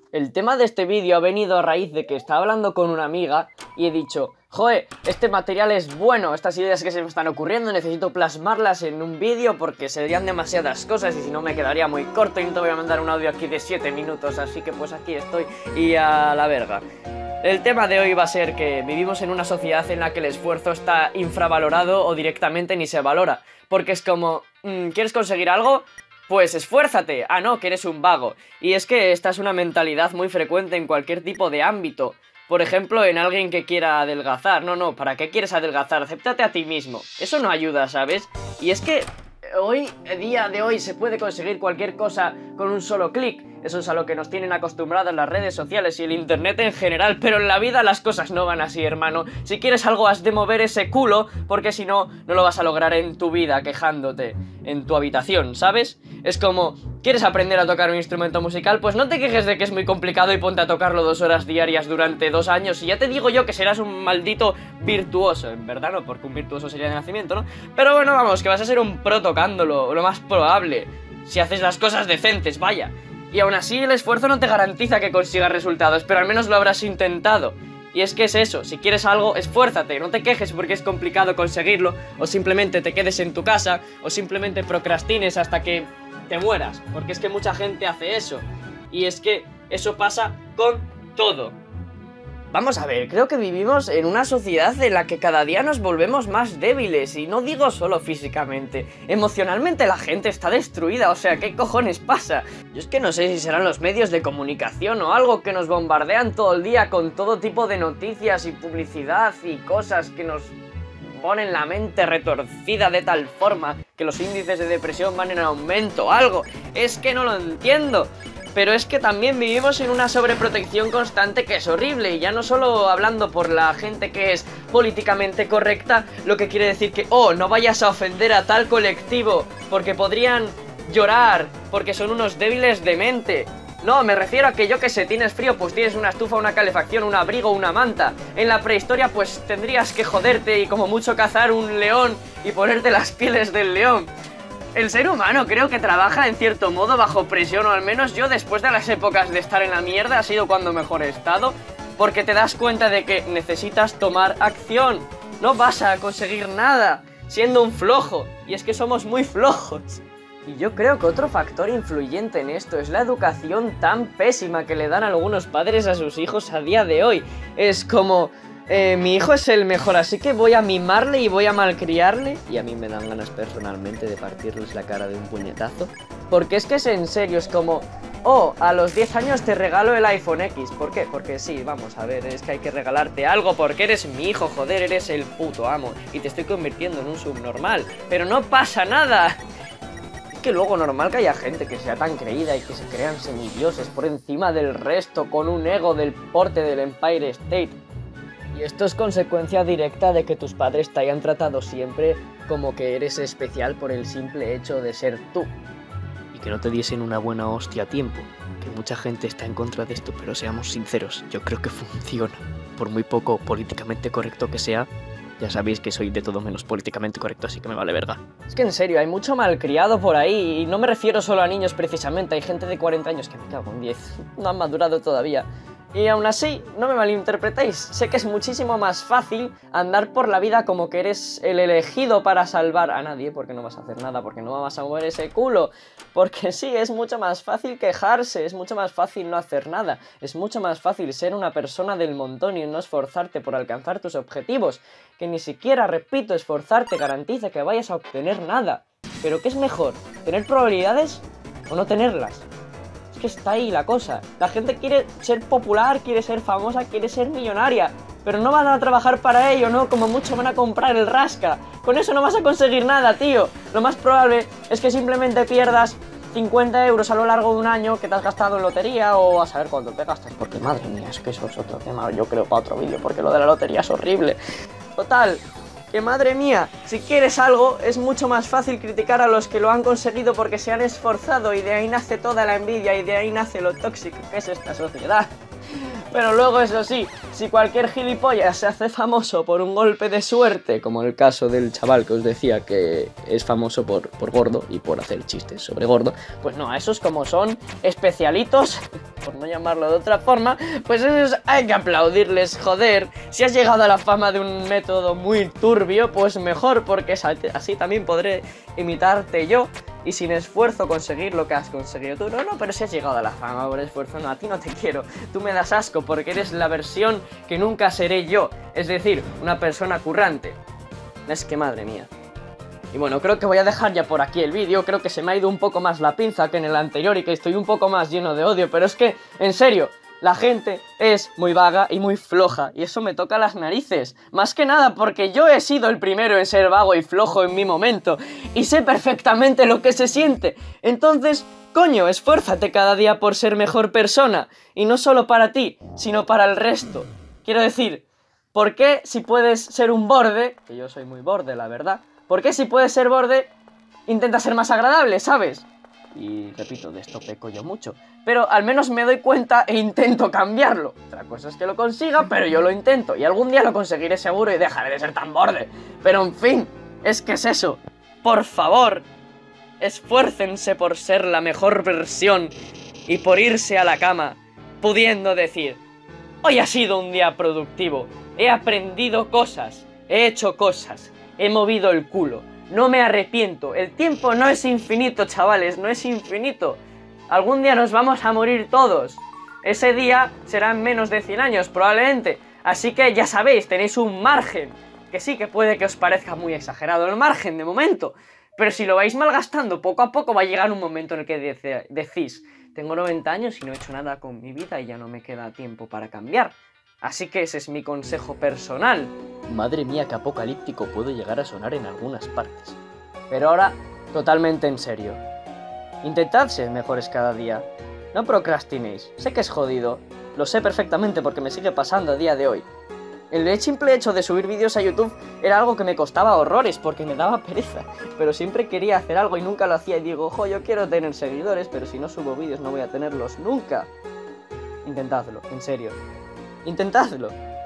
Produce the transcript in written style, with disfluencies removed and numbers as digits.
El tema de este vídeo ha venido a raíz de que estaba hablando con una amiga y he dicho: joder, este material es bueno, estas ideas que se me están ocurriendo necesito plasmarlas en un vídeo porque serían demasiadas cosas y si no me quedaría muy corto y no te voy a mandar un audio aquí de 7 minutos, así que pues aquí estoy y a la verga. El tema de hoy va a ser que vivimos en una sociedad en la que el esfuerzo está infravalorado o directamente ni se valora, porque es como, ¿quieres conseguir algo? Pues esfuérzate. Ah, no, que eres un vago. Y es que esta es una mentalidad muy frecuente en cualquier tipo de ámbito. Por ejemplo, en alguien que quiera adelgazar. No, ¿para qué quieres adelgazar? Acéptate a ti mismo. Eso no ayuda, ¿sabes? Y es que hoy, día de hoy, se puede conseguir cualquier cosa con un solo clic. Eso es a lo que nos tienen acostumbradas las redes sociales y el internet en general, pero en la vida las cosas no van así, hermano. Si quieres algo has de mover ese culo, porque si no, no lo vas a lograr en tu vida quejándote en tu habitación, ¿sabes? Es como, ¿quieres aprender a tocar un instrumento musical? Pues no te quejes de que es muy complicado y ponte a tocarlo 2 horas diarias durante 2 años y ya te digo yo que serás un maldito virtuoso. En verdad no, porque un virtuoso sería de nacimiento, ¿no? Pero bueno, vamos, que vas a ser un pro tocándolo, lo más probable, si haces las cosas decentes, vaya. Y aún así el esfuerzo no te garantiza que consigas resultados, pero al menos lo habrás intentado. Y es que es eso, si quieres algo, esfuérzate, no te quejes porque es complicado conseguirlo, o simplemente te quedes en tu casa, o simplemente procrastines hasta que te mueras, porque es que mucha gente hace eso. Y es que eso pasa con todo. Vamos a ver, creo que vivimos en una sociedad en la que cada día nos volvemos más débiles, y no digo solo físicamente, emocionalmente la gente está destruida, o sea, ¿qué cojones pasa? Yo es que no sé si serán los medios de comunicación o algo que nos bombardean todo el día con todo tipo de noticias y publicidad y cosas que nos ponen la mente retorcida de tal forma que los índices de depresión van en aumento o algo. Es que no lo entiendo. Pero es que también vivimos en una sobreprotección constante que es horrible, y ya no solo hablando por la gente que es políticamente correcta, lo que quiere decir que, oh, no vayas a ofender a tal colectivo, porque podrían llorar, porque son unos débiles de mente. No, me refiero a que yo que sé, tienes frío, pues tienes una estufa, una calefacción, un abrigo, una manta. En la prehistoria pues tendrías que joderte y como mucho cazar un león y ponerte las pieles del león. El ser humano creo que trabaja en cierto modo bajo presión, o al menos yo después de las épocas de estar en la mierda ha sido cuando mejor he estado, porque te das cuenta de que necesitas tomar acción. No vas a conseguir nada siendo un flojo, y es que somos muy flojos. Y yo creo que otro factor influyente en esto es la educación tan pésima que le dan algunos padres a sus hijos a día de hoy. Es como, mi hijo es el mejor, así que voy a mimarle y voy a malcriarle. Y a mí me dan ganas personalmente de partirles la cara de un puñetazo. Porque es que es en serio, es como, oh, a los 10 años te regalo el iPhone X. ¿Por qué? Porque sí, vamos a ver, es que hay que regalarte algo porque eres mi hijo, joder, eres el puto amo. Y te estoy convirtiendo en un subnormal. Pero no pasa nada. Es que luego normal que haya gente que sea tan creída y que se crean semidioses por encima del resto con un ego del porte del Empire State. Y esto es consecuencia directa de que tus padres te hayan tratado siempre como que eres especial por el simple hecho de ser tú. Y que no te diesen una buena hostia a tiempo. Que mucha gente está en contra de esto, pero seamos sinceros, yo creo que funciona. Por muy poco políticamente correcto que sea, ya sabéis que soy de todo menos políticamente correcto, así que me vale verga. Es que en serio, hay mucho malcriado por ahí, y no me refiero solo a niños precisamente, hay gente de 40 años que me cago en 10, no han madurado todavía. Y aún así, no me malinterpretéis, sé que es muchísimo más fácil andar por la vida como que eres el elegido para salvar a nadie, porque no vas a hacer nada, porque no vas a mover ese culo, porque sí, es mucho más fácil quejarse, es mucho más fácil no hacer nada, es mucho más fácil ser una persona del montón y no esforzarte por alcanzar tus objetivos, que ni siquiera, repito, esforzarte garantiza que vayas a obtener nada. Pero ¿qué es mejor? ¿Tener probabilidades o no tenerlas? Es que está ahí la cosa. La gente quiere ser popular, quiere ser famosa, quiere ser millonaria, pero no van a trabajar para ello, ¿no? Como mucho van a comprar el rasca. Con eso no vas a conseguir nada, tío. Lo más probable es que simplemente pierdas 50 euros a lo largo de un año que te has gastado en lotería, o a saber cuánto te gastas, porque madre mía, es que eso es otro tema, yo creo, para otro vídeo, porque lo de la lotería es horrible. Total, que madre mía, si quieres algo es mucho más fácil criticar a los que lo han conseguido porque se han esforzado, y de ahí nace toda la envidia y de ahí nace lo tóxico que es esta sociedad. Pero luego, eso sí, si cualquier gilipollas se hace famoso por un golpe de suerte, como el caso del chaval que os decía que es famoso por gordo y por hacer chistes sobre gordo, pues no, a esos como son especialitos, por no llamarlo de otra forma, pues esos hay que aplaudirles, joder. Si has llegado a la fama de un método muy turbio, pues mejor, porque así también podré imitarte yo y sin esfuerzo conseguir lo que has conseguido tú. No, pero si has llegado a la fama por esfuerzo, no, a ti no te quiero. Tú me das asco porque eres la versión que nunca seré yo, es decir, una persona currante. Es que madre mía. Y bueno, creo que voy a dejar ya por aquí el vídeo. Creo que se me ha ido un poco más la pinza que en el anterior y que estoy un poco más lleno de odio. Pero es que, en serio, la gente es muy vaga y muy floja. Y eso me toca las narices. Más que nada porque yo he sido el primero en ser vago y flojo en mi momento. Y sé perfectamente lo que se siente. Entonces, coño, esfuérzate cada día por ser mejor persona. Y no solo para ti, sino para el resto. Quiero decir, ¿por qué si puedes ser un borde? Que yo soy muy borde, la verdad. ¿Por qué si puedes ser borde, intenta ser más agradable, ¿sabes? Y repito, de esto peco yo mucho. Pero al menos me doy cuenta e intento cambiarlo. Otra cosa es que lo consiga, pero yo lo intento. Y algún día lo conseguiré seguro y dejaré de ser tan borde. Pero en fin, es que es eso. Por favor, esfuércense por ser la mejor versión y por irse a la cama pudiendo decir: hoy ha sido un día productivo, he aprendido cosas, he hecho cosas. He movido el culo, no me arrepiento. El tiempo no es infinito, chavales, no es infinito. Algún día nos vamos a morir todos. Ese día será en menos de 100 años, probablemente. Así que ya sabéis, tenéis un margen. Que sí, que puede que os parezca muy exagerado el margen de momento. Pero si lo vais malgastando poco a poco, va a llegar un momento en el que decís: tengo 90 años y no he hecho nada con mi vida y ya no me queda tiempo para cambiar. Así que ese es mi consejo personal. Madre mía, qué apocalíptico puede llegar a sonar en algunas partes. Pero ahora, totalmente en serio. Intentad ser mejores cada día. No procrastinéis. Sé que es jodido. Lo sé perfectamente porque me sigue pasando a día de hoy. El simple hecho de subir vídeos a YouTube era algo que me costaba horrores porque me daba pereza. Pero siempre quería hacer algo y nunca lo hacía y digo: jo, yo quiero tener seguidores, pero si no subo vídeos no voy a tenerlos nunca. Intentadlo, en serio. Intentadlo.